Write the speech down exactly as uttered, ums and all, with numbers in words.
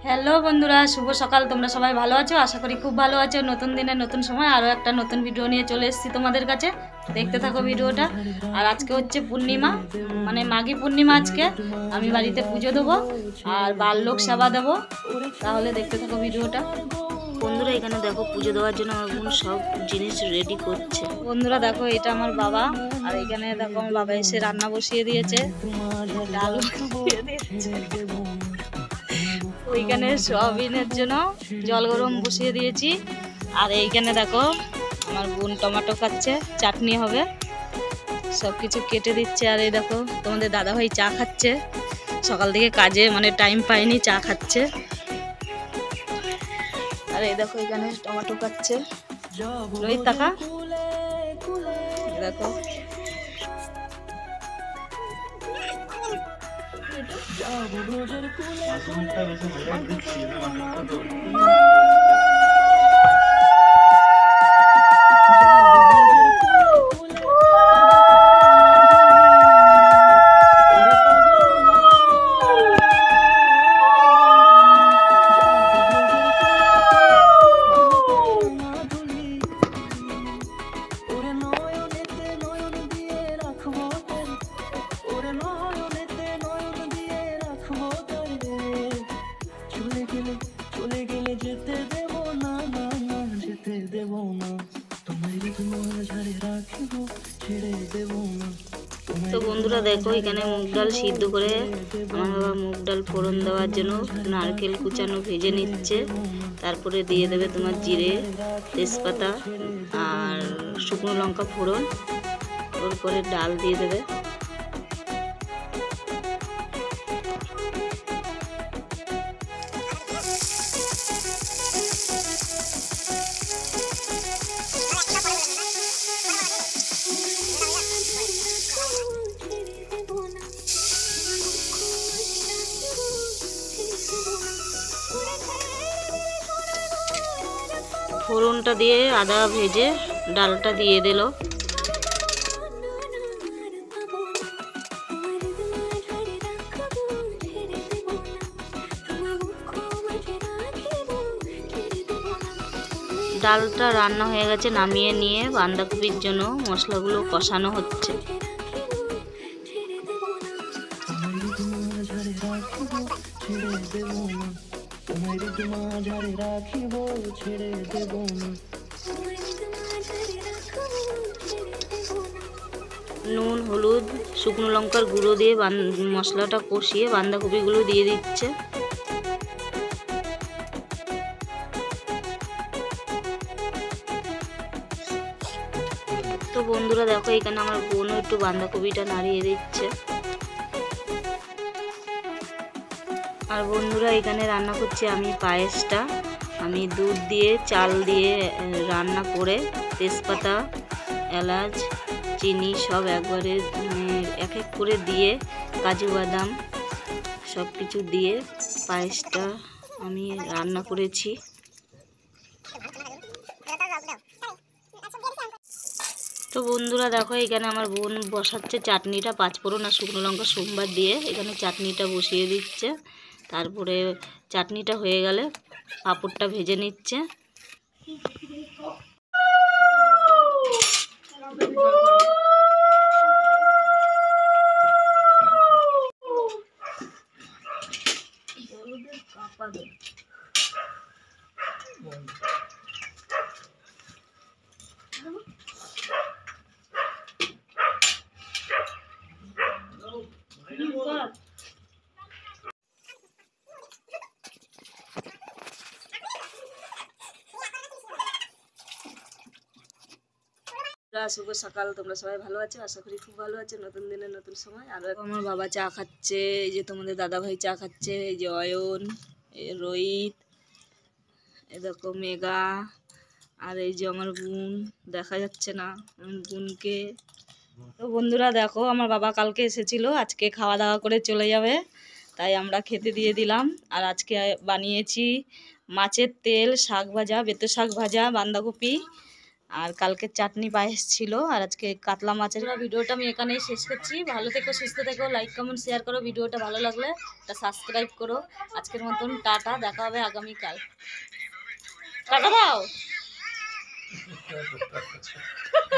Hello বন্ধুরা, শুভ সকাল। তোমরা সবাই ভালো আছো? আশা করি খুব ভালো আছো। নতুন দিনে নতুন সময় আরও একটা নতুন ভিডিও নিয়ে চলে এসেছি তোমাদের কাছে। দেখতে থাকো ভিডিওটা। আর আজকে হচ্ছে পূর্ণিমা, মানে মাঘী পূর্ণিমা। আজকে আমি বাড়িতে পুজো দেবো আর বাললোক সেবা দেবো। তাহলে দেখতে থাকো ভিডিওটা। বন্ধুরা এখানে দেখো পুজো দেওয়ার জন্য আমার বোন সব জিনিস রেডি করছে। বন্ধুরা দেখো, এটা আমার বাবা। আর এখানে দেখো আমার বাবা এসে রান্না বসিয়ে দিয়েছে, ডাল বসিয়ে দিয়েছে। ওইখানে সোয়াবিনের জন্য জল গরম বসিয়ে দিয়েছি। আর এইখানে দেখো আমার বোন টমেটো কাটছে, চাটনি হবে, সব কিছু কেটে দিচ্ছে। আর এই দেখো তোমাদের দাদাভাই চা খাচ্ছে, সকাল থেকে কাজে মানে টাইম পায়নি, চা খাচ্ছে। আর এই দেখো এখানে টমেটো কাটছে রোহিত টাকা, দেখো তো বন্ধুরা দেখো এখানে মুগ ডাল সিদ্ধ করে আমার বাবা মুগ ডাল ফোড়ন দেওয়ার জন্য নারকেল কুচানো ভেজে নিচ্ছে। তারপরে দিয়ে দেবে তোমার জিরে, তেজপাতা আর শুকনো লঙ্কা ফোড়ন। ওর পরে ডাল দিয়ে দেবে। ফোড়নটা দিয়ে আদা ভেজে ডালটা দিয়ে দিল। ডালটা রান্না হয়ে গেছে, নামিয়ে নিয়ে বাঁধাকপির জন্য মশলাগুলো কষানো হচ্ছে। নুন, হলুদ, শুকনো লঙ্কার গুঁড়ো দিয়ে মশলাটা কষিয়ে বাঁধাকপিগুলো দিয়ে দিচ্ছে। তো বন্ধুরা দেখো এখানে আমার বোনও একটু বাঁধাকপিটা নাড়িয়ে দিচ্ছে। আর বন্ধুরা এখানে রান্না করছি আমি পায়েসটা। আমি দুধ দিয়ে চাল দিয়ে রান্না করে তেজপাতা, এলাচ, চিনি সব একবারে এক এক করে দিয়ে কাজু বাদাম সব কিছু দিয়ে পায়েসটা আমি রান্না করেছি। তো বন্ধুরা দেখো এখানে আমার বোন বসাচ্ছে চাটনিটা, পাঁচফোড়ন আর শুকনো লঙ্কা সোমবার দিয়ে এখানে চাটনিটা বসিয়ে দিচ্ছে। তারপরে চাটনিটা হয়ে গেলে পাঁপড়টা ভেজে নিচ্ছে। শুভ সকাল। তোমরা সবাই ভালো আছো? আশা করি খুব ভালো আছো। নতুন দিনে নতুন সময়। আর আমার বাবা চা খাচ্ছে, এই যে তোমাদের দাদা ভাই চা খাচ্ছে, এই যে অয়ন, এই রোহিত, এই দেখো মেঘা, আর এই যে আমার বোন, দেখা যাচ্ছে না আমার বোনকে। তো বন্ধুরা দেখো আমার বাবা কালকে এসেছিল, আজকে খাওয়া দাওয়া করে চলে যাবে, তাই আমরা খেতে দিয়ে দিলাম। আর আজকে বানিয়েছি মাছের তেল, শাক ভাজা, বেতো শাক ভাজা, বাঁধাকপি, আর কালকে চাটনি পায়েস ছিল, আর আজকে কাতলা মাছের। ভিডিওটা আমি এখানেই শেষ করছি। ভালো থেকো, সুস্থ থেকো, লাইক কমেন্ট শেয়ার করো, ভিডিওটা ভালো লাগলে তা সাবস্ক্রাইব করো। আজকের মতন টাটা, দেখা হবে আগামীকাল। টাটা দাও।